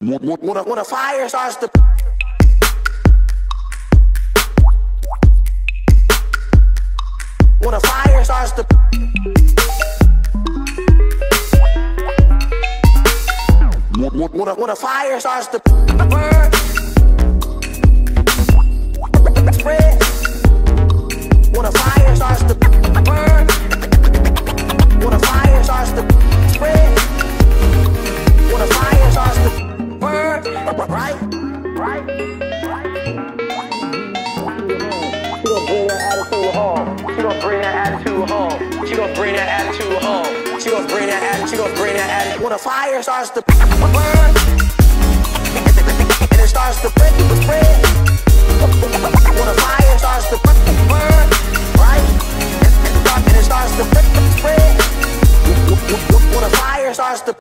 When a fire starts to When a fire starts to When a fire starts to burn, spread. When a fire starts to burn, when a fire starts to spread, when a fire starts to burn, right? She gon' bring that attitude home. She gon' bring that attitude home. She gon' bring that attitude home. She gon' bring that attitude. When a fire starts to burn, and it starts to spread. When a fire starts to burn, right? And it starts to spread. When a fire starts to